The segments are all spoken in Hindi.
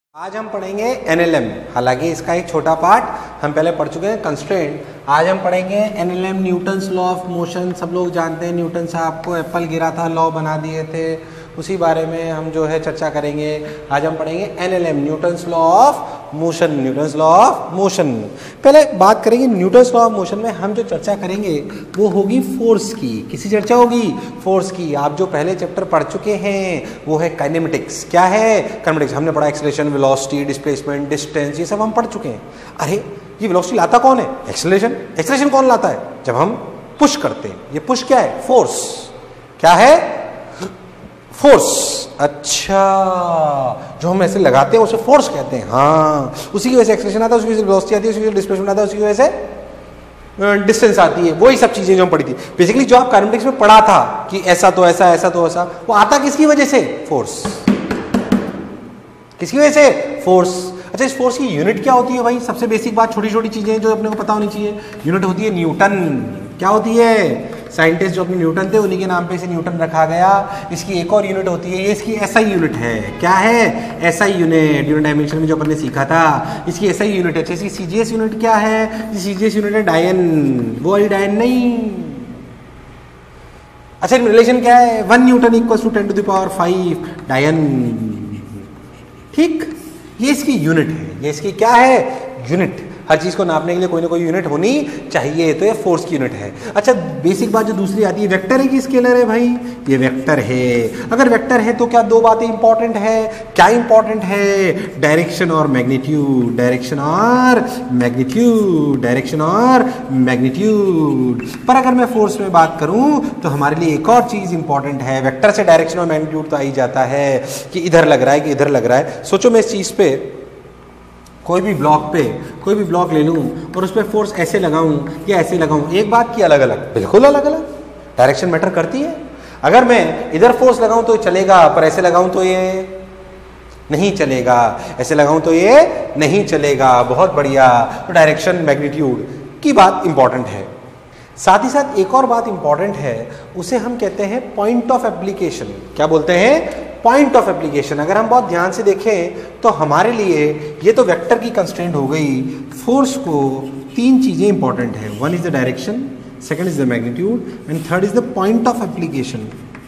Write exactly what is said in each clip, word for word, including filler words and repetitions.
आज हम पढ़ेंगे एन एल एम। हालांकि इसका एक छोटा पार्ट हम पहले पढ़ चुके हैं, कंस्ट्रेंट। आज हम पढ़ेंगे N L M, Newton's law of motion. सब लोग जानते हैं न्यूटन साहब को एप्पल गिरा था, लॉ बना दिए थे, उसी बारे में हम जो है चर्चा करेंगे। आज हम पढ़ेंगे N L M, Newton's law of motion. Newton's law of motion पहले बात करेंगे। न्यूटन्स लॉ ऑफ मोशन में हम जो चर्चा करेंगे वो होगी फोर्स की। किसी चर्चा होगी फोर्स की। आप जो पहले चैप्टर पढ़ चुके हैं वो है काइनेमेटिक्स। क्या है काइनेमेटिक्स? हमने पढ़ा एक्सेलरेशन, वेलोसिटी, डिस्प्लेसमेंट, डिस्टेंस, ये सब हम पढ़ चुके हैं। अरे ये वेलोसिटी लाता कौन है? एक्सेलरेशन। एक्सेलरेशन कौन लाता है? जब हम पुश करते हैं। ये पुश क्या है? फोर्स। क्या है? फोर्स। अच्छा, जो हम ऐसे लगाते हैं उसे फोर्स कहते हैं। हाँ, उसी की वजह से एक्सेलरेशन आता है, उसकी वजह से वेलोसिटी आती है, उसकी वजह से डिस्प्लेसमेंट आता है, उसकी वजह से डिस्टेंस आती है। वही सब चीजें जो हम पढ़ी थी। बेसिकली जो आप काइनेमेटिक्स में पढ़ा था कि ऐसा तो ऐसा, ऐसा तो ऐसा, वो आता किसकी वजह से? फोर्स। किसकी वजह से? फोर्स। अच्छा, इस फोर्स की यूनिट क्या होती है भाई? सबसे बेसिक बात, छोटी छोटी चीजें जो अपने को पता होनी चाहिए। यूनिट होती है न्यूटन। क्या होती है? साइंटिस्ट जो अपने न्यूटन थे उन्हीं के नाम पे इसे न्यूटन रखा गया। इसकी एक और यूनिट होती है, ये इसकी एसआई यूनिट है। क्या है? SI unit. यूनिट डायमेंशन में जो अपन ने सीखा था, इसकी एसआई यूनिट है। इसकी सीजीएस यूनिट क्या है? सीजीएस यूनिट है डायन। वो वाली डायन नहीं। अच्छा, रिलेशन क्या है? One newton equal to ten to the power five dyne. ठीक, ये इसकी यूनिट है। ये इसकी क्या है? यूनिट। हर चीज को नापने के लिए कोई ना कोई यूनिट होनी चाहिए, तो ये फोर्स की यूनिट है। अच्छा, बेसिक बात जो दूसरी आती है, वेक्टर है कि स्केलर है भाई? ये वेक्टर है। अगर वेक्टर है तो क्या दो बातें इंपॉर्टेंट है? क्या इंपॉर्टेंट है? डायरेक्शन और मैग्नीट्यूड। डायरेक्शन और मैग्नीट्यूड। डायरेक्शन और मैग्नीट्यूड। पर अगर मैं फोर्स में बात करूं तो हमारे लिए एक और चीज इंपॉर्टेंट है। वेक्टर से डायरेक्शन और मैग्नीट्यूड तो आ ही जाता है कि इधर लग रहा है कि इधर लग रहा है। सोचो मैं इस चीज पे, कोई भी ब्लॉक पे कोई भी ब्लॉक ले लूं और उस पर फोर्स ऐसे लगाऊं या ऐसे लगाऊं, एक बात की अलग अलग, बिल्कुल अलग अलग। डायरेक्शन मैटर करती है। अगर मैं इधर फोर्स लगाऊं तो चलेगा, पर ऐसे लगाऊं तो ये नहीं चलेगा, ऐसे लगाऊं तो ये नहीं चलेगा। बहुत बढ़िया। तो डायरेक्शन मैग्नीट्यूड की बात इंपॉर्टेंट है। साथ ही साथ एक और बात इंपॉर्टेंट है, उसे हम कहते हैं पॉइंट ऑफ एप्लीकेशन। क्या बोलते हैं? Point of application. अगर हम बहुत ध्यान से देखें तो हमारे लिए ये तो वेक्टर की कंस्ट्रेंट हो गई। फोर्स को तीन चीजें इंपॉर्टेंट है। One is the direction, second is the magnitude and third is the point of application.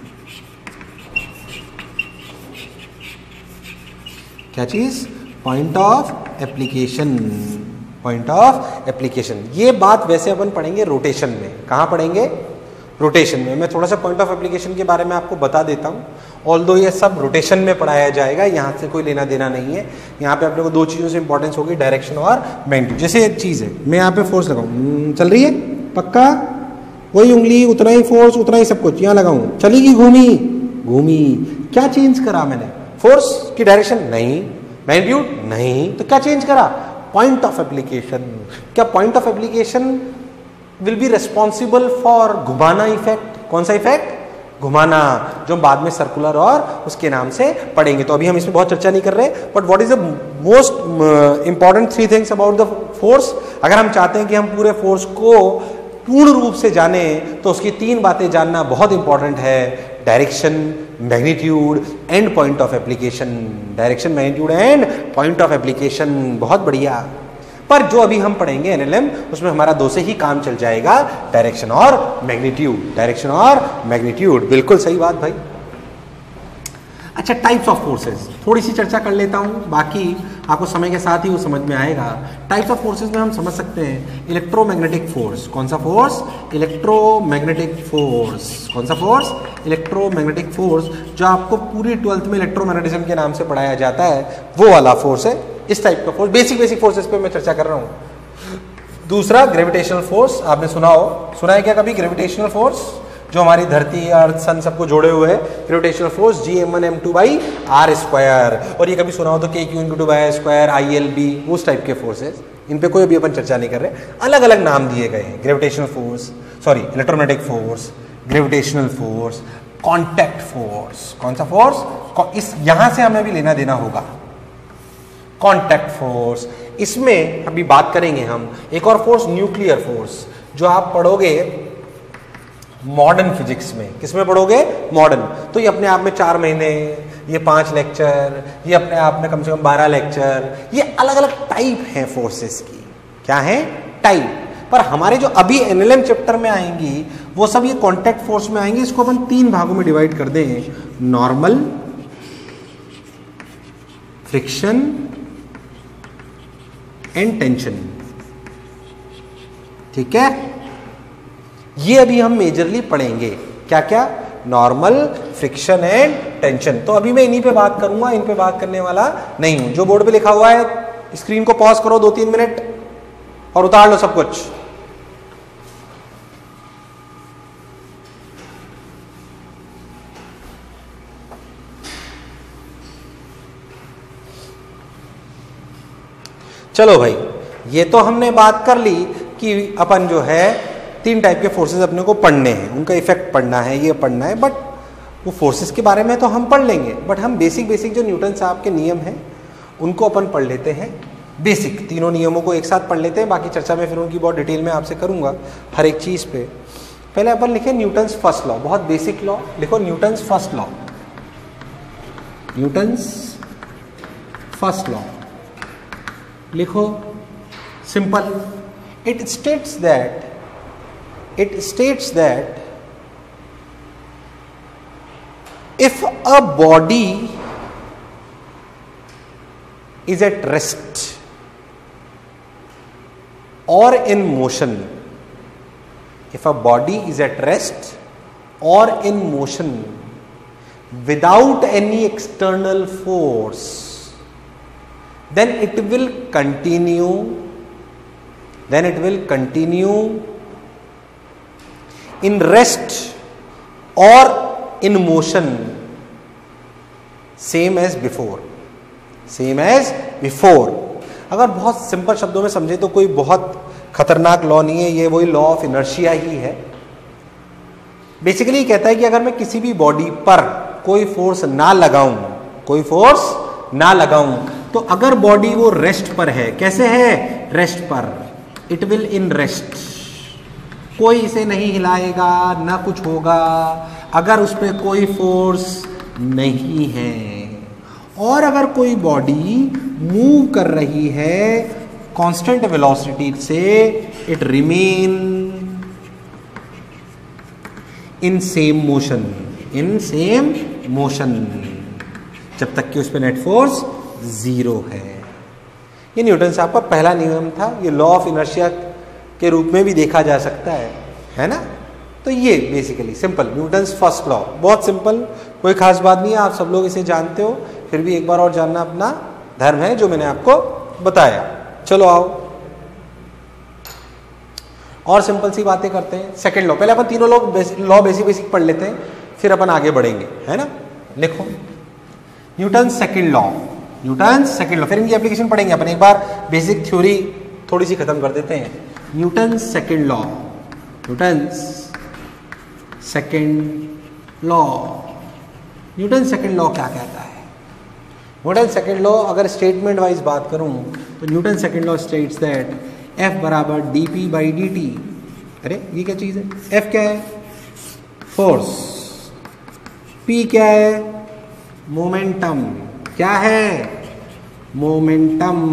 क्या चीज? Point of application. Point of application. ये बात वैसे अपन पढ़ेंगे रोटेशन में। कहाँ पढ़ेंगे? रोटेशन में। मैं थोड़ा सा पॉइंट ऑफ एप्लीकेशन के बारे में आपको बता देता हूँ। ऑल्दो ये सब रोटेशन में पढ़ाया जाएगा, यहाँ से कोई लेना देना नहीं है। यहाँ पे अपने को दो चीज़ों से इंपॉर्टेंस होगी, डायरेक्शन और मैग्नीट्यूड। जैसे एक चीज़ है, मैं यहाँ पे फोर्स लगाऊँ, चल रही है पक्का, वही उंगली, उतना ही फोर्स, उतना ही सब कुछ यहाँ लगाऊँ, चलेगी, घूमी घूमी। क्या चेंज करा मैंने? फोर्स की डायरेक्शन नहीं, मैग्नीट्यूड नहीं, तो क्या चेंज करा? Point of application. क्या point of application will be responsible for घुमाना इफेक्ट? कौन सा इफेक्ट? घुमाना, जो हम बाद में सर्कुलर और उसके नाम से पढ़ेंगे। तो अभी हम इसमें बहुत चर्चा नहीं कर रहे। But what is the most important three things about the force? अगर हम चाहते हैं कि हम पूरे फोर्स को पूर्ण रूप से जाने तो उसकी तीन बातें जानना बहुत इंपॉर्टेंट है। Direction, magnitude and point of application. Direction, magnitude and point of application. बहुत बढ़िया। पर जो अभी हम पढ़ेंगे एन एल एम, उसमें हमारा दो से ही काम चल जाएगा, डायरेक्शन और मैग्नीट्यूड। डायरेक्शन और मैग्नीट्यूड, बिल्कुल सही बात भाई। अच्छा, टाइप्स ऑफ फोर्सेस थोड़ी सी चर्चा कर लेता हूँ, बाकी आपको समय के साथ ही वो समझ में आएगा। टाइप्स ऑफ फोर्सेस में हम समझ सकते हैं इलेक्ट्रोमैग्नेटिक फोर्स। कौन सा फोर्स? Electromagnetic force. कौन सा फोर्स? इलेक्ट्रोमैग्नेटिक फोर्स, जो आपको पूरी ट्वेल्थ में इलेक्ट्रोमैग्नेटिज्म के नाम से पढ़ाया जाता है, वो वाला फोर्स है। इस टाइप का फोर्स, बेसिक बेसिक फोर्सेस पे मैं चर्चा कर रहा हूँ। दूसरा ग्रेविटेशनल फोर्स, आपने सुना हो, सुना है क्या कभी ग्रेविटेशनल फोर्स? जो हमारी धरती, अर्थ, सन सबको जोड़े हुए है। Gravitational force G M one M two by R square. और ये कभी सुना हो तो K Q into two by square, I L B, उस टाइप के फोर्सेस। इन पे कोई अभी अपन चर्चा नहीं कर रहे। अलग अलग नाम दिए गए हैं। Gravitational force, sorry electromagnetic force, gravitational force, contact force. कौन सा फोर्स? इस यहां से हमें भी लेना देना होगा, कॉन्टैक्ट फोर्स। इसमें अभी बात करेंगे हम एक और फोर्स, न्यूक्लियर फोर्स, जो आप पढ़ोगे मॉडर्न फिजिक्स में। किसमें पढ़ोगे? मॉडर्न। तो ये अपने आप में चार महीने ये पांच लेक्चर, ये अपने आप में कम से कम बारह लेक्चर, ये अलग अलग टाइप हैं फोर्सेस की। क्या है? टाइप। पर हमारे जो अभी एनएलएम चैप्टर में आएंगी वो सब ये कांटेक्ट फोर्स में आएंगी। इसको अपन तीन भागों में डिवाइड कर दें, नॉर्मल, फ्रिक्शन एंड टेंशन। ठीक है, ये अभी हम मेजरली पढ़ेंगे। क्या क्या? Normal, friction and tension. तो अभी मैं इन्हीं पे बात करूंगा, इन पे बात करने वाला नहीं हूं। जो बोर्ड पे लिखा हुआ है स्क्रीन को पॉज करो दो तीन मिनट और उतार लो सब कुछ। चलो भाई, ये तो हमने बात कर ली कि अपन जो है तीन टाइप के फोर्सेस अपने को पढ़ने हैं, उनका इफेक्ट पढ़ना है, ये पढ़ना है। बट वो फोर्सेस के बारे में तो हम पढ़ लेंगे, बट हम बेसिक बेसिक जो न्यूटन साहब के नियम हैं उनको अपन पढ़ लेते हैं। बेसिक तीनों नियमों को एक साथ पढ़ लेते हैं, बाकी चर्चा में फिर उनकी बहुत डिटेल में आपसे करूंगा हर एक चीज़ पे। पहले अपन लिखे न्यूटन्स फर्स्ट लॉ, बहुत बेसिक लॉ लिखो, Newton's first law. Newton's first law लिखो, simple. It states that it states that if a body is at rest or in motion, if a body is at rest or in motion without any external force, then it will continue then it will continue in rest or in motion same as before same as before। अगर बहुत सिंपल शब्दों में समझे तो कोई बहुत खतरनाक लॉ नहीं है, ये वही लॉ ऑफ इनर्शिया ही है। बेसिकली कहता है कि अगर मैं किसी भी बॉडी पर कोई फोर्स ना लगाऊं कोई फोर्स ना लगाऊं तो अगर बॉडी वो रेस्ट पर है, कैसे है? रेस्ट पर, इट विल इन रेस्ट, कोई इसे नहीं हिलाएगा ना कुछ होगा अगर उस पर कोई फोर्स नहीं है। और अगर कोई बॉडी मूव कर रही है कांस्टेंट वेलोसिटी से, it remain in same motion in same motion जब तक कि उस पर नेट फोर्स जीरो है। ये न्यूटन साहब का पहला नियम था, ये लॉ ऑफ इनर्शिया के रूप में भी देखा जा सकता है, है ना। तो ये basically simple Newton's first law, बहुत सिंपल, कोई खास बात नहीं है, आप सब लोग इसे जानते हो, फिर भी एक बार और जानना अपना धर्म है जो मैंने आपको बताया। चलो आओ और सिंपल सी बातें करते हैं। सेकंड लॉ, पहले अपन तीनों लोग लॉ बेसिक बेसिक पढ़ लेते हैं, फिर अपन आगे बढ़ेंगे, है ना। लिखो Newton second law, Newton second law, फिर इनकी एप्लीकेशन पढ़ेंगे अपन। एक बार बेसिक थ्योरी थोड़ी सी खत्म कर देते हैं। Newton second law, Newton second law, Newton second law क्या कहता है? न्यूटन सेकंड लॉ अगर स्टेटमेंट वाइज बात करूं तो Newton second law states that F बराबर D P by D T. अरे ये क्या चीज है? एफ क्या है? फोर्स। पी क्या है? मोमेंटम। क्या है? Momentum.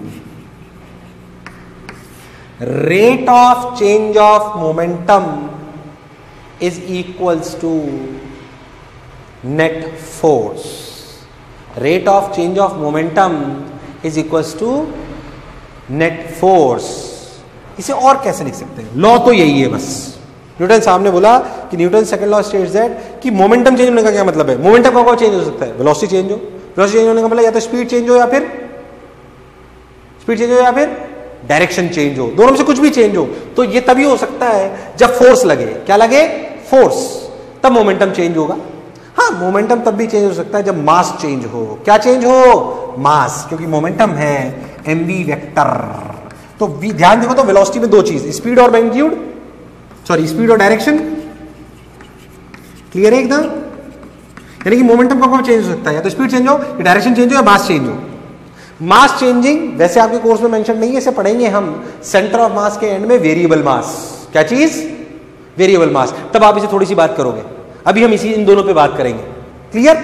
Rate of change of momentum is equals to net force. Rate of change of momentum is equals to net force. इसे और कैसे लिख सकते हैं? लॉ तो यही है बस। न्यूटन साहब ने बोला कि Newton second law states that कि मोमेंटम चेंज होने का क्या मतलब है? मोमेंटम का क्या चेंज हो सकता है? वेलोसिटी चेंज हो। वेलोसिटी चेंज होने का मतलब या तो स्पीड चेंज हो या फिर स्पीड चेंज हो या फिर डायरेक्शन चेंज हो, दोनों में से कुछ भी चेंज हो। तो ये तभी हो सकता है जब फोर्स लगे। क्या लगे? फोर्स, तब मोमेंटम चेंज होगा। हाँ, मोमेंटम तब भी चेंज हो सकता है जब मास चेंज हो। क्या चेंज हो? मास, क्योंकि मोमेंटम है एम वी वेक्टर। तो ध्यान देखो तो वेलोसिटी में दो चीज, स्पीड और मैग्नीट्यूड, सॉरी स्पीड और डायरेक्शन। क्लियर है एकदम? यानी कि मोमेंटम कब कब चेंज हो सकता है? या तो स्पीड चेंज हो, या डायरेक्शन चेंज हो, या मास चेंज हो। मास चेंजिंग वैसे आपके कोर्स में मेंशन नहीं है, इसे पढ़ेंगे हम सेंटर ऑफ मास के एंड में, वेरिएबल मास। क्या चीज? Variable mass. तब आप इसे थोड़ी सी बात करोगे, अभी हम इसी इन दोनों पे बात करेंगे। क्लियर?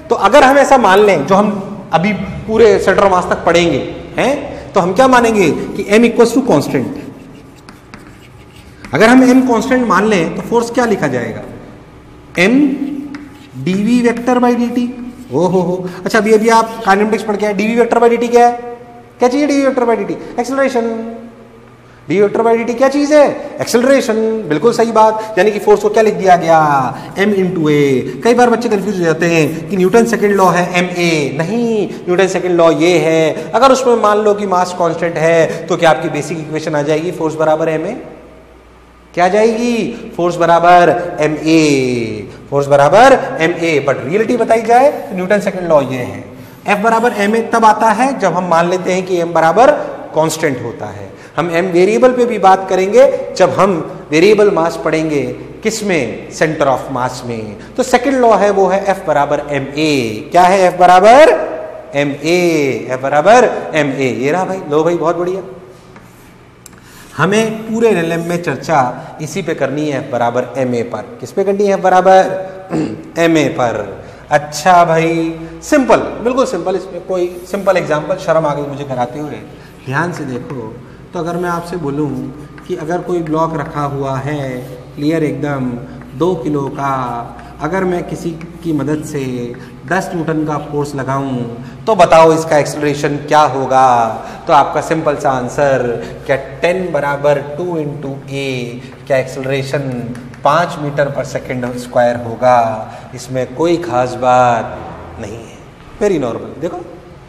तो अगर हम ऐसा मान लें, जो हम अभी पूरे सेंटर ऑफ मास तक पढ़ेंगे हैं, तो हम क्या मानेंगे कि m इक्वल्स टू कॉन्स्टेंट। अगर हम m कॉन्स्टेंट मान लें तो फोर्स क्या लिखा जाएगा, m dv vector by dt। ओ हो हो अच्छा, अभी अभी आप काइनेमेटिक्स पढ़ के आए, dv वेक्टर बाई dt क्या है, क्या चीज है dv vector by dt, acceleration. D vector by dt क्या चीज है, एक्सेलरेशन, बिल्कुल सही बात। यानी कि फोर्स को क्या लिख दिया गया, m इंटू ए। कई बार बच्चे कंफ्यूज हो जाते हैं कि न्यूटन सेकंड लॉ है एम ए, नहीं, न्यूटन सेकंड लॉ ये है। अगर उसमें मान लो कि मास कांस्टेंट है तो क्या आपकी बेसिक इक्वेशन आ जाएगी, फोर्स बराबर एम ए, क्या आ जाएगी, फोर्स बराबर एम ए, फोर्स बराबर एम ए। बट रियलिटी बताई जाए तो न्यूटन सेकंड लॉ ये है, F बराबर एम ए तब आता है जब हम मान लेते हैं कि m बराबर कांस्टेंट होता है। हम m वेरिएबल पे भी बात करेंगे जब हम वेरिएबल मास पढ़ेंगे, किसमें, सेंटर ऑफ मास में। तो सेकंड लॉ है वो है F बराबर एम ए। क्या है F बराबर एम ए, F बराबर एम ए। ये रहा भाई, लो भाई, बहुत बढ़िया। हमें पूरे एलएम में चर्चा इसी पे करनी है, F बराबर एम ए पर। किस पे करनी है, F बराबर एम ए पर। अच्छा भाई, सिंपल, बिल्कुल सिंपल। इसमें कोई सिंपल एग्जांपल शर्म आ गई मुझे कराते हुए, ध्यान से देखो। तो अगर मैं आपसे बोलूं कि अगर कोई ब्लॉक रखा हुआ है क्लियर एकदम दो किलो का, अगर मैं किसी की मदद से दस न्यूटन का फोर्स लगाऊं तो बताओ इसका एक्सेलरेशन क्या होगा। तो आपका सिंपल सा आंसर, क्या टेन बराबर टू इंटू ए, क्या एक्सेलरेशन पाँच मीटर पर सेकेंड स्क्वायर होगा। इसमें कोई खास बात नहीं है, वेरी नॉर्मल। देखो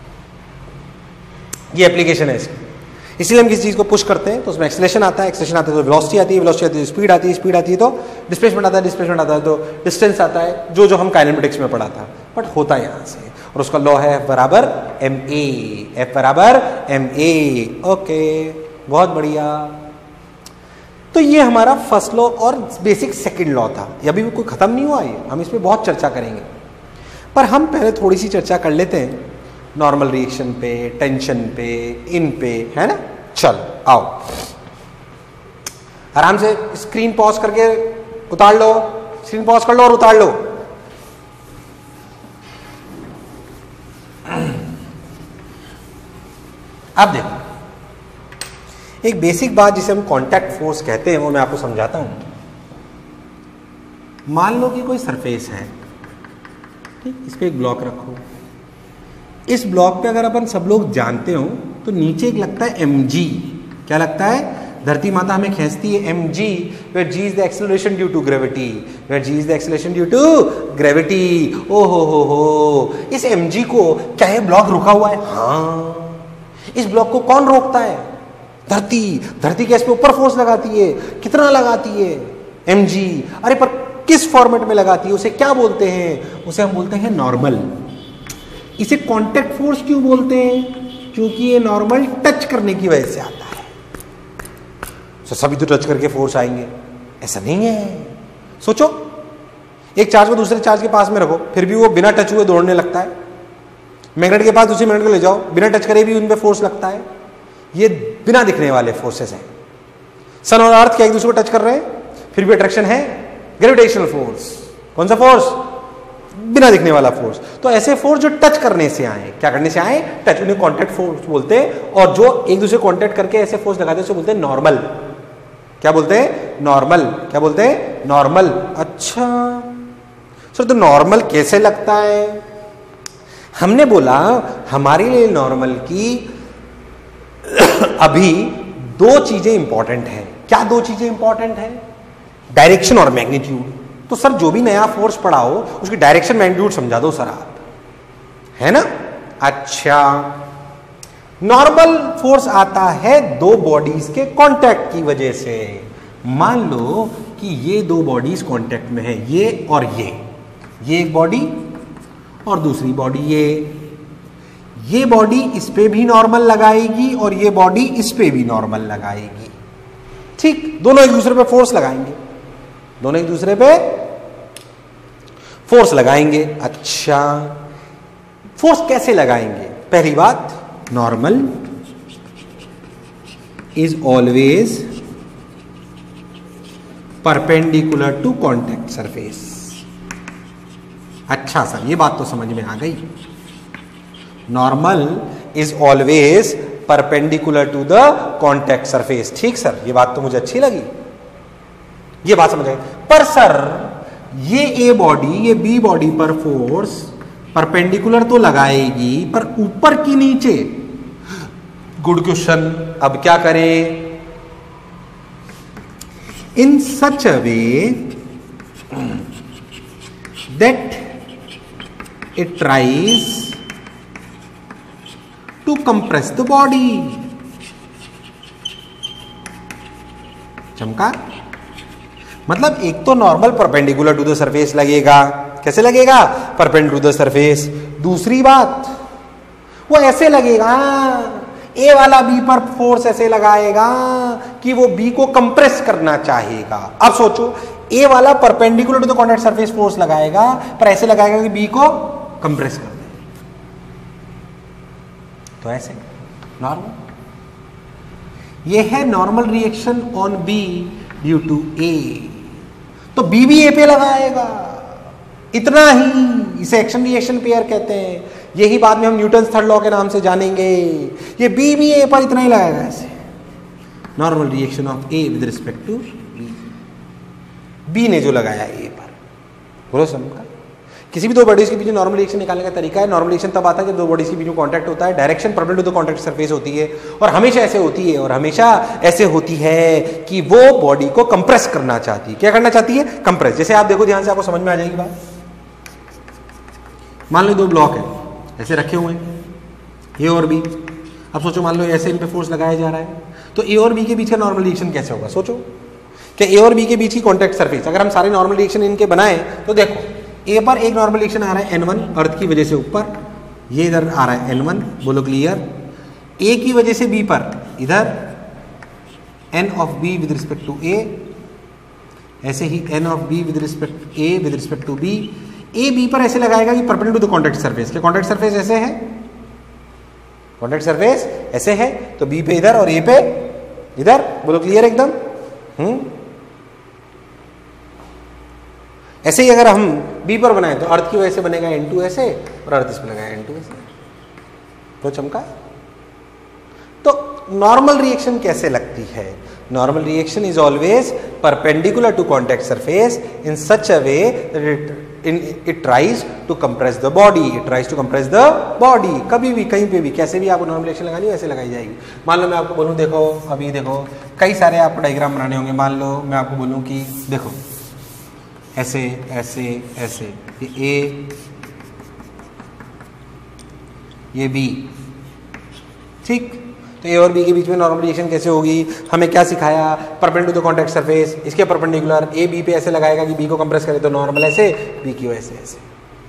ये एप्लीकेशन है इसकी। इसीलिए हम किसी चीज़ को पुश करते हैं तो उसमें एक्सेलरेशन आता है, एक्सेलरेशन आता है तो वेलोसिटी आती है, वेलोसिटी आती है तो स्पीड आती है, स्पीड आती है तो डिस्प्लेसमेंट आता है, डिस्प्लेसमेंट आता है तो डिस्टेंस आता है, जो जो हम काइनेमेटिक्स में पढ़ा था। बट होता है यहाँ से, और उसका लॉ है F बराबर एम ए, F बराबर एम ए। ओके, बहुत बढ़िया। तो ये हमारा फर्स्ट लॉ और बेसिक सेकंड लॉ था। ये अभी भी कोई खत्म नहीं हुआ, ये हम इस पर बहुत चर्चा करेंगे। पर हम पहले थोड़ी सी चर्चा कर लेते हैं नॉर्मल रिएक्शन पे, टेंशन पे, इन पे, है ना। चल आओ, आराम से स्क्रीन पॉज करके उतार लो, स्क्रीन पॉज कर लो और उतार लो। अब देखो, एक बेसिक बात जिसे हम कांटेक्ट फोर्स कहते हैं वो मैं आपको समझाता हूं। मान लो कि कोई सरफेस है, ठीक, इस पे एक ब्लॉक रखो। इस ब्लॉक पे अगर अपन सब लोग जानते हो तो नीचे एक लगता है mg। क्या लगता है, धरती माता हमें खींचती है mg, where g is the acceleration due to gravity, where g is the acceleration due to gravity। ओ हो हो हो, इस mg को क्या ये ब्लॉक रुका हुआ है, हाँ। इस ब्लॉक को कौन रोकता है, धरती। धरती क्या इस पे ऊपर फोर्स लगाती है, कितना लगाती है, mg। अरे पर किस फॉर्मेट में लगाती है, उसे क्या बोलते हैं, उसे हम बोलते हैं नॉर्मल। इसे कांटेक्ट फोर्स क्यों बोलते हैं, क्योंकि ये नॉर्मल टच करने की वजह से आता है। तो सभी तो टच करके फोर्स आएंगे, ऐसा नहीं है। सोचो, एक चार्ज को दूसरे चार्ज के पास में रखो, फिर भी वो बिना टच हुए दौड़ने लगता है। मैग्नेट के पास दूसरी मैग्नेट को ले जाओ, बिना टच करे भी उन पे फोर्स लगता है। ये बिना दिखने वाले फोर्सेस हैं। सन और अर्थ क्या एक दूसरे को टच कर रहे हैं, फिर भी अट्रैक्शन है, ग्रेविटेशनल फोर्स। कौन सा फोर्स, बिना दिखने वाला फोर्स। तो ऐसे फोर्स जो टच करने से आए, क्या करने से आए, टच, उन्हें कांटेक्ट फोर्स बोलते हैं। और जो एक दूसरे कांटेक्ट करके ऐसे फोर्स लगाते हैं उसे बोलते हैं नॉर्मल। क्या बोलते हैं, नॉर्मल। क्या बोलते हैं, नॉर्मल। अच्छा सर, तो नॉर्मल कैसे लगता है। हमने बोला हमारे लिए नॉर्मल की अभी दो चीजें इंपॉर्टेंट हैं। क्या दो चीजें इंपॉर्टेंट हैं, डायरेक्शन और मैग्नीट्यूड। तो सर जो भी नया फोर्स पढ़ाओ उसकी डायरेक्शन मैग्नीट्यूड समझा दो सर आप, है ना। अच्छा, नॉर्मल फोर्स आता है दो बॉडीज के कांटेक्ट की वजह से। मान लो कि ये दो बॉडीज कांटेक्ट में है, ये और ये ये एक बॉडी और दूसरी बॉडी ये ये बॉडी इस पे भी नॉर्मल लगाएगी और ये बॉडी इस पे भी नॉर्मल लगाएगी। ठीक, दोनों एक दूसरे पे फोर्स लगाएंगे, दोनों एक दूसरे पे फोर्स लगाएंगे। अच्छा, फोर्स कैसे लगाएंगे। पहली बात, normal is always perpendicular to contact surface. अच्छा सर, ये बात तो समझ में आ गई। Normal is always perpendicular to the contact surface. ठीक सर, ये बात तो मुझे अच्छी लगी, ये बात समझ आई। पर सर ये ए बॉडी ये बी बॉडी पर फोर्स परपेंडिकुलर तो लगाएगी, पर ऊपर की नीचे। Good question. अब क्या करें? In such a way that it tries to compress the body. चमका? मतलब एक तो normal perpendicular to the surface लगेगा। कैसे लगेगा? Perpendicular to the surface. दूसरी बात, वो ऐसे लगेगा, ए वाला बी पर फोर्स ऐसे लगाएगा कि वो बी को कंप्रेस करना चाहेगा। अब सोचो, ए वाला perpendicular to the contact surface force लगाएगा, पर ऐसे लगाएगा कि बी को कंप्रेस कर दे। तो ऐसे नॉर्मल, ये है normal reaction on B due to A. तो बी भी ए पे लगाएगा, इतना ही। इसे एक्शन रिएक्शन पेयर कहते हैं। यही बाद में हम न्यूटन थर्ड लॉ के नाम से जानेंगे। ये बी भी ए पर इतना ही लगाएगा ऐसे। Normal reaction of A with respect to B. B ने जो लगाया ए पर, बोलो समझा? किसी भी दो बॉडीज के बीच में नॉर्मल रिएक्शन निकालने का तरीका है। नॉर्मल रिएक्शन तब आता है जब दो बॉडीज के बीच में कांटेक्ट होता है, direction perpendicular to the contact surface होती है, और हमेशा ऐसे होती है और हमेशा ऐसे होती है कि वो बॉडी को कंप्रेस करना चाहती है। क्या करना चाहती है? कंप्रेस। जैसे आप देखो ध्यान से, आपको समझ में आ जाएगी बात। मान लो दो ब्लॉक है, ऐसे रखे हुए हैं, ए और बी। अब सोचो, मान लो ऐसे इन पे फोर्स लगाया जा रहा है, तो ए और बी के बीच का नॉर्मल रिएक्शन कैसे होगा? सोचो कि ए और बी के बीच की कांटेक्ट सरफेस, अगर हम सारे नॉर्मल रिएक्शन इनके बनाए तो देखो, ए पर एक नॉर्मल रिएक्शन आ रहा है एन वन, अर्थ की वजह से ऊपर, ये इधर आ रहा है एन वन, बोलो क्लियर। ए की वजह से बी पर इधर N of B with respect to A, ऐसे ही N of B with respect A with respect to B. A B पर ऐसे लगाएगा कि perpendicular to the contact surface. के कॉन्टैक्ट सरफेस ऐसे है, कॉन्टैक्ट सरफेस ऐसे है, तो बी पे इधर और ए पे इधर, बोलो क्लियर एकदम। हम्म ऐसे ही अगर हम बी पर बनाए तो अर्थ की वजह से बनेगा एन टू ऐसे, और अर्थ इस पर लगाएगा एन टू ऐसे। तो चमका? तो नॉर्मल रिएक्शन कैसे लगती है? Normal reaction is always perpendicular to contact surface in such a way it tries to compress the body. It tries to compress the body. कभी भी, कहीं पे भी, कैसे भी आपको नॉर्मल रिएक्शन लगानी हो, ऐसे लगाई जाएगी। मान लो मैं आपको बोलूं, देखो अभी देखो, कई सारे आपको डायग्राम बनाने होंगे। मान लो मैं आपको बोलूं कि देखो ऐसे ऐसे ऐसे, ये ए, ये बी, ठीक। तो ए और बी के बीच में नॉर्मल रिएक्शन कैसे होगी? हमें क्या सिखाया? Perpendicular to the contact surface, इसके परपेंडिकुलर ए बी पे ऐसे लगाएगा कि बी को कंप्रेस करे, तो नॉर्मल ऐसे, बी की ऐसे ऐसे।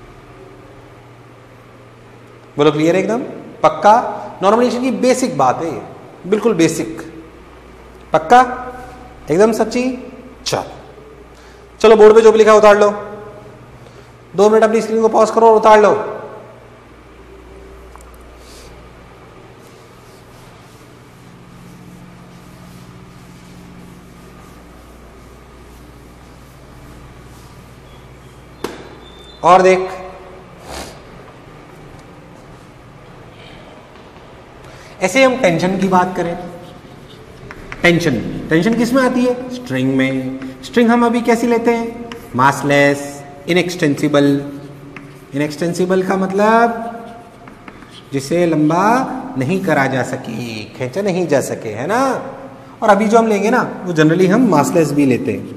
बोलो क्लियर एकदम? पक्का? नॉर्मल रिएक्शन की बेसिक बात है, बिल्कुल बेसिक। पक्का? एकदम सच्ची? चलो चलो बोर्ड पे जो भी लिखा है उतार लो। दो मिनट अपनी स्क्रीन को पॉज करो और उतार लो। और देख, ऐसे हम टेंशन की बात करें। टेंशन टेंशन किस में आती है? स्ट्रिंग में। स्ट्रिंग हम अभी कैसी लेते हैं? Massless, inextensible. इनएक्सटेंसिबल का मतलब जिसे लंबा नहीं करा जा सके, खींचा नहीं जा सके, है ना। और अभी जो हम लेंगे ना, वो जनरली हम मासलेस भी लेते हैं,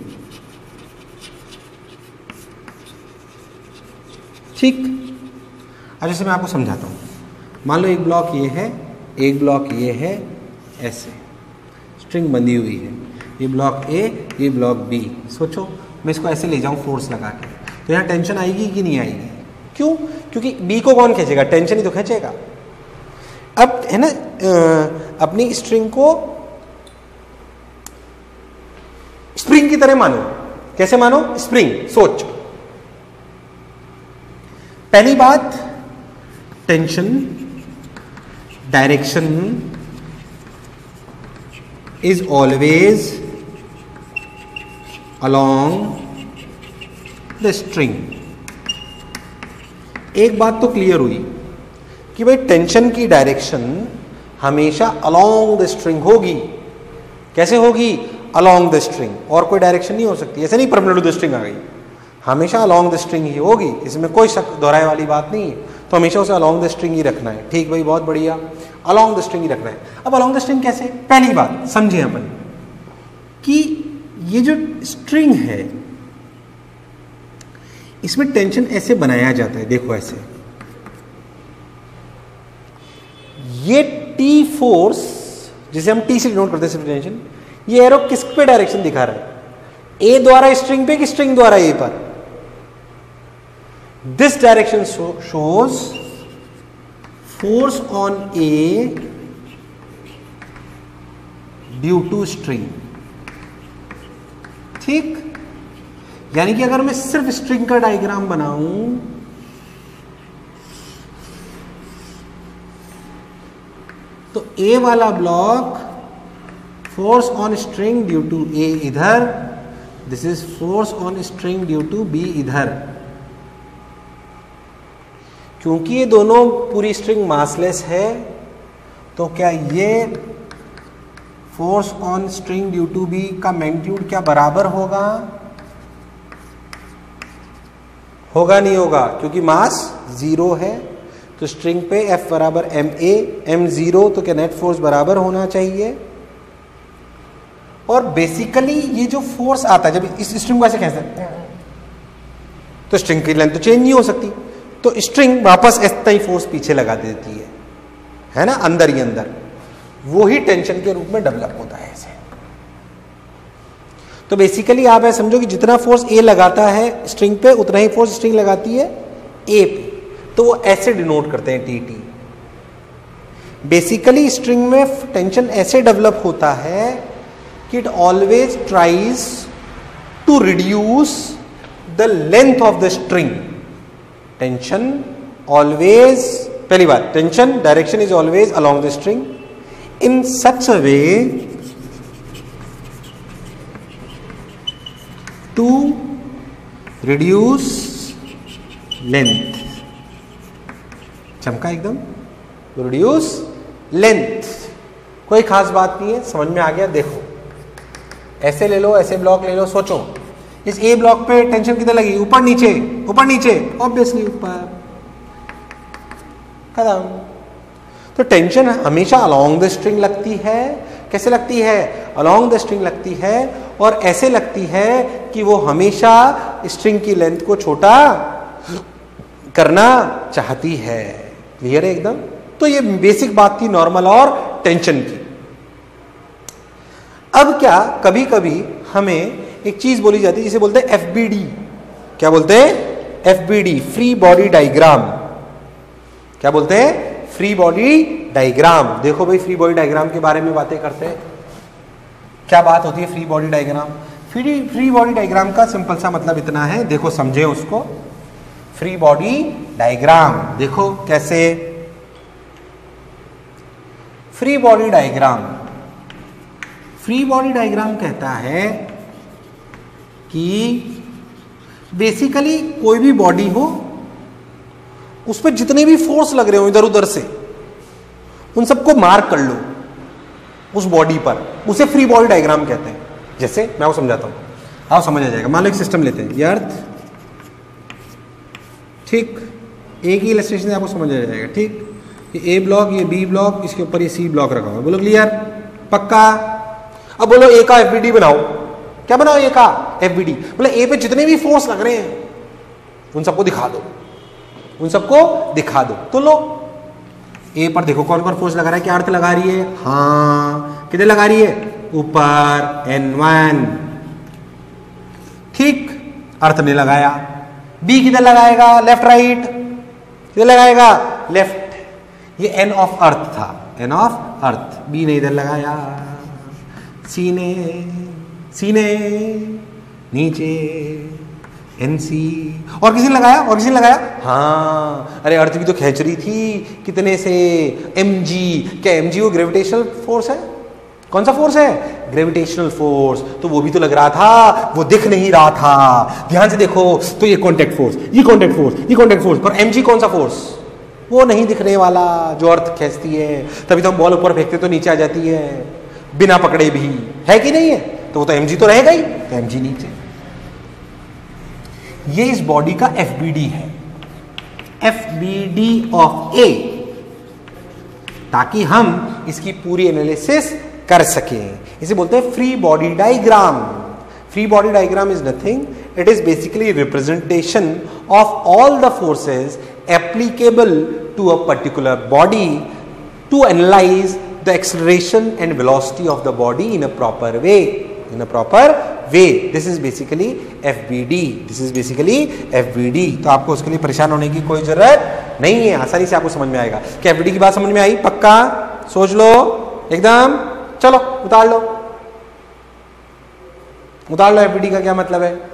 ठीक। अब जैसे मैं आपको समझाता हूँ। मान लो एक ब्लॉक ये है, एक ब्लॉक ये है, ऐसे स्ट्रिंग बंधी हुई है। ये ब्लॉक ए, ये ब्लॉक बी। सोचो मैं इसको ऐसे ले जाऊं फोर्स लगा के, तो यहाँ टेंशन आएगी कि नहीं आएगी? क्यों? क्योंकि बी को कौन खींचेगा? टेंशन ही तो खींचेगा। अब है ना, अपनी स्ट्रिंग को स्प्रिंग की तरह मानो। कैसे मानो? स्प्रिंग। सोच, पहली बात, tension direction is always along the string. एक बात तो क्लियर हुई कि भाई टेंशन की डायरेक्शन हमेशा अलोंग द स्ट्रिंग होगी। कैसे होगी? अलोंग द स्ट्रिंग, और कोई डायरेक्शन नहीं हो सकती। ऐसे नहीं परपेंडिकुलर टू द स्ट्रिंग आ गई, हमेशा अलोंग द स्ट्रिंग ही होगी, इसमें कोई शक दोहराए वाली बात नहीं है। तो हमेशा उसे अलोंग द स्ट्रिंग ही रखना है। ठीक भाई, बहुत बढ़िया, अलोंग द स्ट्रिंग ही रखना है। अब अलोंग द स्ट्रिंग कैसे? पहली बात समझे अपन कि ये जो स्ट्रिंग है इसमें टेंशन ऐसे बनाया जाता है, देखो ऐसे। ये टी फोर्स जिसे हम टी से डिनोट करते हैं टेंशन, ये एरो किस पे डायरेक्शन दिखा रहा है? ए द्वारा स्ट्रिंग पे कि स्ट्रिंग द्वारा ए पर? This direction shows force on A due to string. ठीक, यानी कि अगर मैं सिर्फ स्ट्रिंग का डायग्राम बनाऊं तो ए वाला block force on string due to A इधर, this is force on string due to B इधर। क्योंकि ये दोनों पूरी स्ट्रिंग मासलेस है तो क्या ये force on string due to B का मैग्नीट्यूड क्या बराबर होगा? होगा नहीं होगा, क्योंकि मास जीरो है। तो स्ट्रिंग पे F बराबर एम ए, एम जीरो, तो क्या नेट फोर्स बराबर होना चाहिए। और बेसिकली ये जो फोर्स आता है, जब इस स्ट्रिंग को ऐसे खींचते हैं तो स्ट्रिंग की लेंथ तो चेंज नहीं हो सकती, तो स्ट्रिंग वापस इतना ही फोर्स पीछे लगा देती है, है ना, अंदर ही अंदर। वो ही टेंशन के रूप में डेवलप होता है ऐसे। तो बेसिकली आप ऐसा समझो कि जितना फोर्स ए लगाता है स्ट्रिंग पे उतना ही फोर्स स्ट्रिंग लगाती है ए पे, तो वो ऐसे डिनोट करते हैं टी टी। बेसिकली स्ट्रिंग में टेंशन ऐसे डेवलप होता है कि it always tries to reduce the length of the string. Tension always, पहली बात, tension direction is always along the string in such a way to reduce length. चमका एकदम, रिड्यूस लेंथ। कोई खास बात नहीं है, समझ में आ गया। देखो ऐसे ले लो, ऐसे ब्लॉक ले लो, सोचो इस ए ब्लॉक पे टेंशन कितने लगी? ऊपर नीचे, ऊपर नीचे, ऑब्वियसली ऊपर, खत्म। तो टेंशन हमेशा अलोंग द स्ट्रिंग लगती है। कैसे लगती है? अलोंग द स्ट्रिंग लगती है, और ऐसे लगती है कि वो हमेशा स्ट्रिंग की लेंथ को छोटा करना चाहती है। क्लियर है एकदम? तो ये बेसिक बात थी नॉर्मल और टेंशन की। अब क्या, कभी कभी हमें एक चीज बोली जाती है जिसे बोलते हैं एफ बी डी। क्या बोलते हैं? F B D, free body diagram. क्या बोलते हैं? Free body diagram. देखो भाई, फ्री बॉडी डायग्राम के बारे में बातें करते हैं। क्या बात होती है free body diagram? Free free body diagram का सिंपल सा मतलब इतना है, देखो समझे उसको। फ्री बॉडी डायग्राम देखो कैसे। Free body diagram, free body diagram कहता है कि बेसिकली कोई भी बॉडी हो, उस पर जितने भी फोर्स लग रहे हो इधर उधर से, उन सबको मार्क कर लो उस बॉडी पर, उसे फ्री बॉडी डायग्राम कहते हैं। जैसे मैं वो समझाता हूं, आप समझ आ जाएगा। मान लो एक सिस्टम लेते हैं, ये अर्थ, ठीक, एक ही इलस्ट्रेशन से आपको समझ आ जाएगा। ठीक, ये ए ब्लॉक, ये बी ब्लॉक, इसके ऊपर ये सी ब्लॉक रखा हुआ है। बोलो क्लियर? पक्का? अब बोलो ए का एफबीडी बनाओ। क्या बनाओ? ए का एफबीडी। बोले ए पे जितने भी फोर्स लग रहे हैं उन सबको दिखा दो, उन सबको दिखा दो। तो लो ए पर देखो कौन कौन फोर्स लगा रहा है। क्या अर्थ लगा रही है? हाँ, किधर लगा रही है? ऊपर, एन वन। ठीक, अर्थ ने लगाया। बी किधर लगाएगा? Left right. किधर लगाएगा? लेफ्ट। ये एन ऑफ अर्थ था, एन ऑफ अर्थ। बी ने इधर लगाया, सी ने सी ने नीचे, एन सी। और किसी ने लगाया? और किसी ने लगाया? हाँ, अरे अर्थ भी तो खींच रही थी कितने से? M G. क्या एम जी वो ग्रेविटेशनल फोर्स है? कौन सा फोर्स है? Gravitational force. तो वो भी तो लग रहा था, वो दिख नहीं रहा था। ध्यान से देखो तो ये कॉन्टैक्ट फोर्स, ये कॉन्टैक्ट फोर्स, ये कॉन्टैक्ट फोर्स, पर एमजी कौन सा फोर्स? वो नहीं दिखने वाला जो अर्थ खींचती है। तभी तो हम बॉल ऊपर फेंकते तो नीचे आ जाती है बिना पकड़े भी, है कि नहीं है? तो वो तो एमजी तो रहेगा ही, तो एमजी नीचे। ये इस बॉडी का एफबीडी है, एफबीडी ऑफ ए, ताकि हम इसकी पूरी एनालिसिस कर सकें। इसे बोलते हैं free body diagram. Free body diagram is nothing, it is basically representation of all the forces applicable to a particular body to analyse the acceleration and velocity of the body in a proper way, in a proper way. This is basically FBD, this is basically FBD. तो आपको उसके लिए परेशान होने की कोई जरूरत नहीं है, आसानी से आपको समझ में आएगा। क्या एफबीडी की बात समझ में आई? पक्का सोच लो एकदम। चलो उतार लो, उतार लो एफबीडी का क्या मतलब है।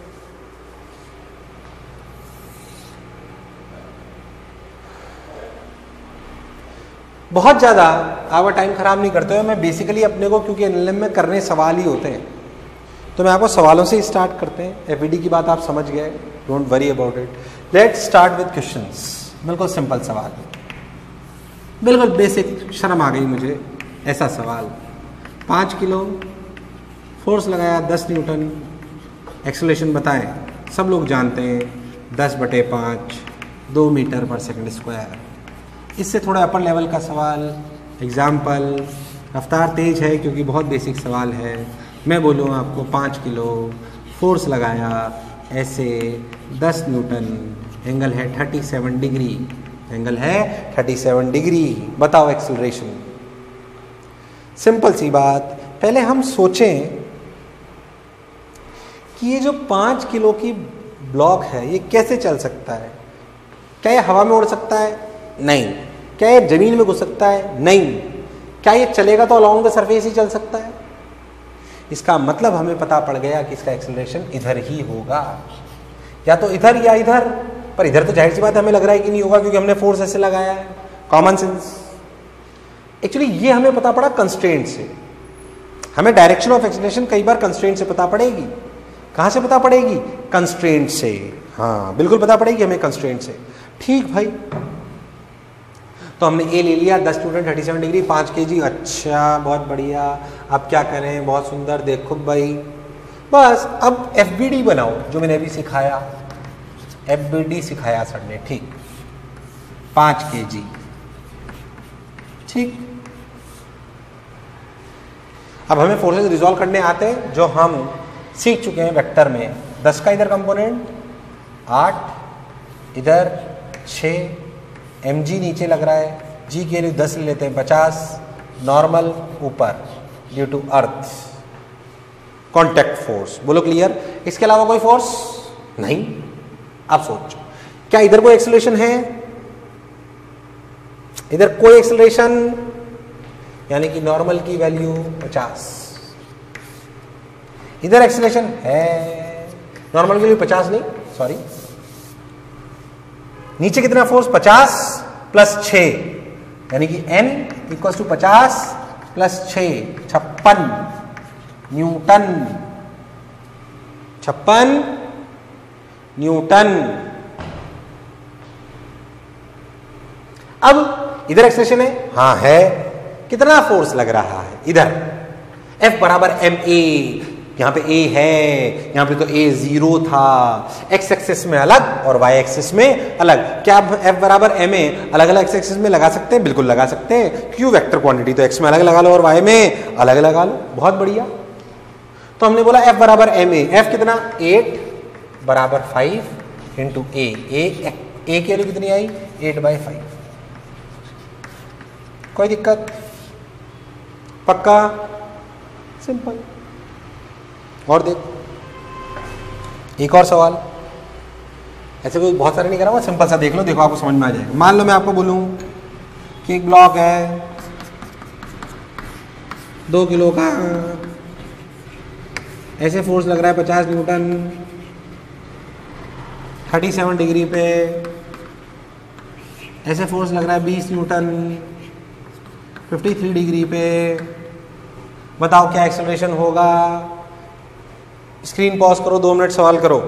बहुत ज्यादा आपका टाइम खराब नहीं करते हुए मैं बेसिकली अपने को, क्योंकि एनएलएम में करने सवाल ही होते हैं, तो मैं आपको सवालों से ही स्टार्ट करते हैं। एफबीडी की बात आप समझ गए, don't worry about it. Let's start with questions. बिल्कुल सिंपल सवाल, बिल्कुल बेसिक, शर्म आ गई मुझे ऐसा सवाल। पाँच किलो फोर्स लगाया, दस न्यूटन, एक्सेलरेशन बताएं। सब लोग जानते हैं दस बटे पाँच, दो मीटर पर सेकंड स्क्वायर। इससे थोड़ा अपर लेवल का सवाल, एग्जाम्पल, रफ्तार तेज है क्योंकि बहुत बेसिक सवाल है। मैं बोलूँ आपको पाँच किलो फोर्स लगाया ऐसे, दस न्यूटन, एंगल है थर्टी सेवन डिग्री, एंगल है थर्टी सेवन डिग्री, बताओ एक्सेलरेशन। सिंपल सी बात, पहले हम सोचें कि ये जो पाँच किलो की ब्लॉक है ये कैसे चल सकता है। क्या ये हवा में उड़ सकता है? नहीं। क्या ये जमीन में घुस सकता है? नहीं। क्या ये चलेगा तो अलॉन्ग द सरफेस ही चल सकता है? इसका मतलब हमें पता पड़ गया कि इसका एक्सेलरेशन इधर ही होगा, या तो इधर या इधर। पर इधर तो जाहिर सी बात है हमें लग रहा है कि नहीं होगा, क्योंकि हमने फोर्स ऐसे लगाया है, कॉमन सेंस। एक्चुअली ये हमें पता पड़ा कंस्ट्रेंट से। हमें डायरेक्शन ऑफ एक्सेलरेशन कई बार कंस्ट्रेंट से पता पड़ेगी। कहां से पता पड़ेगी? कंस्ट्रेंट से। हाँ बिल्कुल पता पड़ेगी हमें कंस्ट्रेंट से। ठीक भाई, तो हमने ए ले लिया, दस न्यूटन, थर्टी सेवन डिग्री, पाँच के जी। अच्छा बहुत बढ़िया, अब क्या करें? बहुत सुंदर, देखो भाई बस अब एफबीडी बनाओ, जो मैंने अभी सिखाया, एफबीडी सिखाया सर ने। ठीक, पाँच के जी, ठीक। अब हमें फोर्सेस रिजॉल्व करने आते हैं जो हम सीख चुके हैं वेक्टर में। दस का इधर कंपोनेंट, आठ इधर, छः, एम जी नीचे लग रहा है, जी के लिए दस ले लेते हैं, पचास, नॉर्मल ऊपर due to earth, contact force. बोलो क्लियर? इसके अलावा कोई फोर्स नहीं। अब सोचो, क्या इधर कोई एक्सेलरेशन है? इधर कोई एक्सेलरेशन, यानी कि नॉर्मल की वैल्यू पचास। इधर एक्सेलरेशन है, नॉर्मल की वैल्यू पचास नहीं, सॉरी, नीचे कितना फोर्स? पचास प्लस छ, यानी कि एन इक्वल टू पचास प्लस छ, छप्पन न्यूटन, छप्पन न्यूटन। अब इधर एक्सेलरेशन है, हाँ है। कितना फोर्स लग रहा है इधर? F बराबर एम ए, यहां पे A है, यहां पे तो A जीरो था, x एक्सिस में अलग और y एक्सिस में अलग। क्या आप F बराबर एम ए अलग अलग x एक्सिस में लगा सकते हैं? बिल्कुल लगा सकते हैं। क्यों? वेक्टर क्वांटिटी तो x में अलग लगा लो और y में अलग लगा लो। बहुत बढ़िया। तो हमने बोला F बराबर एम ए, F कितना? एट बराबर five into A, A A की वैल्यू कितनी आई? Eight by five. कोई दिक्कत? पक्का? सिंपल। और देख, एक और सवाल, ऐसे कोई बहुत सारे नहीं करा हुआ, सिंपल सा देख लो, देखो आपको समझ में आ जाएगा। मान लो मैं आपको बोलूं कि एक ब्लॉक है दो किलो का, ऐसे फोर्स लग रहा है पचास न्यूटन, थर्टी सेवन डिग्री पे, ऐसे फोर्स लग रहा है बीस न्यूटन, फिफ्टी थ्री डिग्री पे, बताओ क्या एक्सेलरेशन होगा। स्क्रीन पॉज करो, दो मिनट सवाल करो।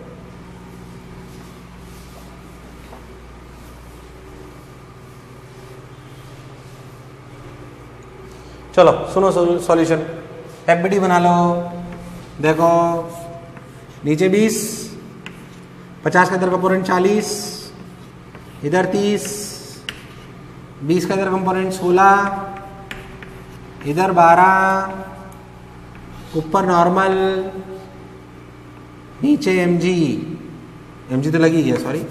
चलो सुनो सॉल्यूशन। एफबीडी बना लो। देखो नीचे बीस, पचास का इधर कंपोनेंट चालीस, इधर तीस, बीस का इधर कंपोनेंट सोलह, इधर बारह, ऊपर नॉर्मल, नीचे एम जी। एम जी तो लगी है, सॉरी,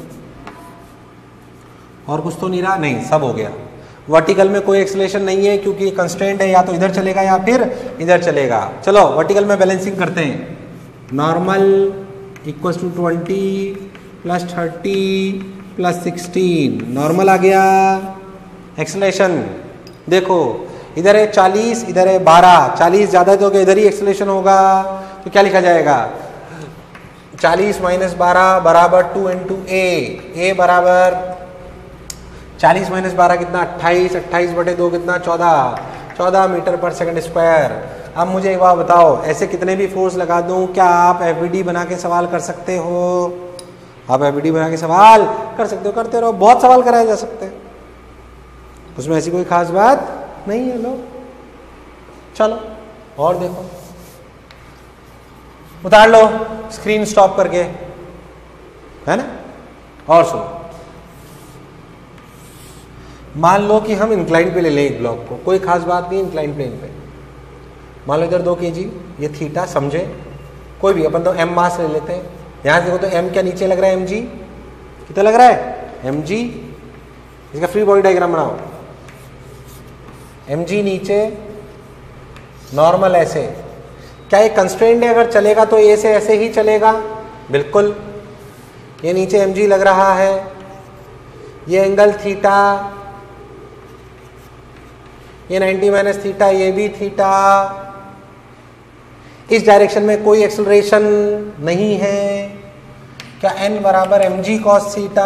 और कुछ तो नहीं रहा, नहीं सब हो गया। वर्टिकल में कोई एक्सेलरेशन नहीं है क्योंकि कंस्ट्रेंट है, या तो इधर चलेगा या फिर इधर चलेगा। चलो वर्टिकल में बैलेंसिंग करते हैं। Normal equals to twenty plus thirty plus sixteen, normal आ गया। एक्सेलरेशन देखो इधर है चालीस, इधर है बारह, चालीस ज़्यादा तो इधर ही एक्सेलरेशन होगा, तो क्या लिखा जाएगा, चालीस माइनस बारह बराबर टू इंटू ए। ए बराबर चालीस माइनस बारह कितना, अट्ठाईस, अट्ठाईस बटे दो कितना, चौदह, चौदह मीटर पर सेकंड स्क्वायर। अब मुझे एक बात बताओ, ऐसे कितने भी फोर्स लगा दूं, क्या आप एफबीडी बना के सवाल कर सकते हो? आप एफबीडी बना के सवाल कर सकते हो, करते रहो, बहुत सवाल कराए जा सकते हैं, उसमें ऐसी कोई खास बात नहीं है। लो चलो और देखो, उतार लो स्क्रीन स्टॉप करके, है ना। और सुनो, मान लो कि हम इंक्लाइन पे ले लें एक ब्लॉक को, कोई खास बात नहीं, इंक्लाइन प्लेन पे मान लो इधर दो के जी, ये थीटा, समझे, कोई भी, अपन तो एम मास ले लेते हैं। यहां से देखो तो एम क्या नीचे लग रहा है, एम जी कितना लग रहा है, एम जी। इसका फ्री बॉडी डायग्राम बनाओ, एम जी नीचे, नॉर्मल ऐसे। क्या ये कंस्ट्रेंट है, अगर चलेगा तो ए से ऐसे ही चलेगा, बिल्कुल। ये नीचे एम जी लग रहा है, ये एंगल थीटा, ये नाइन्टी माइनस थीटा, ये भी थीटा। इस डायरेक्शन में कोई एक्सेलरेशन नहीं है। क्या एन बराबर एम जी कॉस थीटा,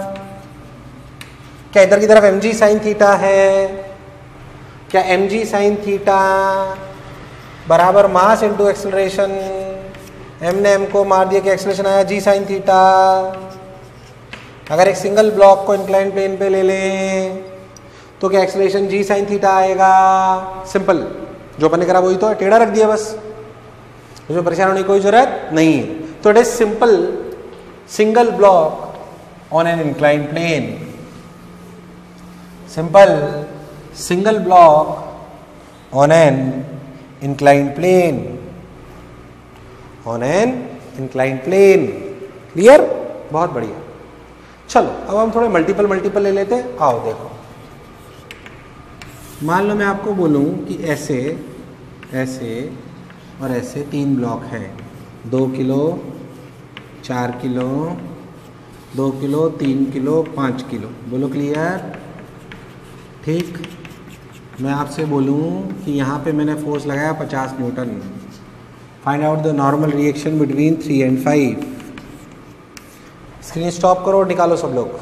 क्या इधर की तरफ एम जी साइन थीटा है, क्या एम जी साइन थीटा बराबर मास इंटू एक्सेलरेशन, एम ने एम को मार दिया कि एक्सेलरेशन आया जी साइन थीटा। अगर एक सिंगल ब्लॉक को इंक्लाइन प्लेन पे ले लें तो क्या एक्सेलरेशन जी साइन थीटा आएगा, सिंपल, जो अपन ने करा वही तो है, टेढ़ा रख दिया बस, उसमें परेशान होने की कोई जरूरत नहीं है। तो it is simple single block on an incline plane, simple single block on an incline plane, on an incline plane. Clear, बहुत बढ़िया। चलो अब हम थोड़े मल्टीपल मल्टीपल ले लेते हैं। आओ देखो, मान लो मैं आपको बोलूं कि ऐसे ऐसे और ऐसे तीन ब्लॉक हैं, दो किलो, चार किलो, दो किलो, तीन किलो, पाँच किलो। बोलो क्लियर, ठीक। मैं आपसे बोलूं कि यहाँ पे मैंने फोर्स लगाया पचास newton. Find out the normal reaction between three and five. Screen stop करो, निकालो सब लोग,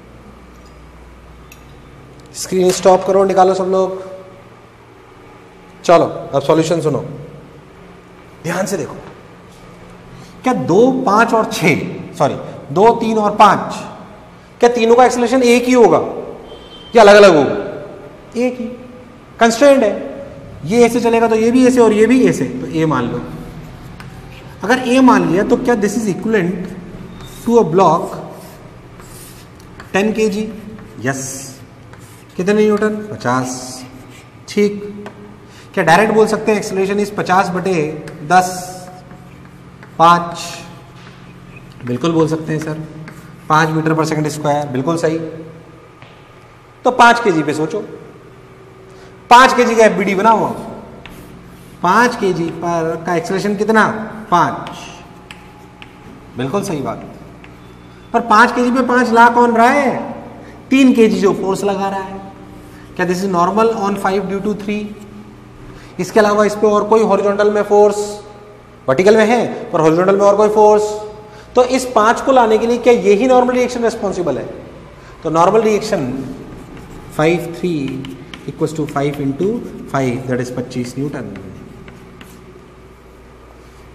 स्क्रीन स्टॉप करो, निकालो सब लोग। चलो अब सॉल्यूशन सुनो, ध्यान से देखो। क्या दो, पांच और छह, सॉरी दो, तीन और पांच, क्या तीनों का एक्सेलरेशन एक ही होगा या अलग अलग होगा? एक ही। कंस्ट्रेंट है, ये ऐसे चलेगा तो ये भी ऐसे और ये भी ऐसे, तो ए मान लो। अगर ए मान लिया तो क्या this is equivalent to a block ten K G? Yes. कितने न्यूटन? पचास। ठीक। क्या डायरेक्ट बोल सकते हैं एक्सेलरेशन इज पचास बटे दस, पाँच? बिल्कुल बोल सकते हैं सर, पाँच मीटर पर सेकंड स्क्वायर, बिल्कुल सही। तो पाँच के जी पे सोचो, पाँच के जी का एफबीडी बनाओ। पाँच के जी पर का एक्सेलरेशन कितना? पाँच, बिल्कुल सही बात। पर पाँच के जी पे पाँच ला कौन रहा है? तीन के जी जो फोर्स लगा रहा है। क्या this is normal on five due to three? इसके अलावा इस पे और कोई हॉरिजॉन्टल में फोर्स, वर्टिकल में है पर हॉरिजॉन्टल में और कोई फोर्स, तो इस पांच को लाने के लिए क्या यही नॉर्मल रिएक्शन रेस्पॉन्सिबल है? तो normal reaction five three equals to five into five, that is पच्चीस न्यूटन।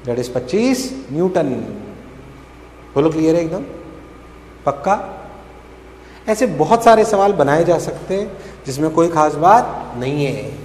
दैट इज पच्चीस न्यूटन। बोलो क्लियर है एकदम पक्का? ऐसे बहुत सारे सवाल बनाए जा सकते हैं जिसमें कोई खास बात नहीं है।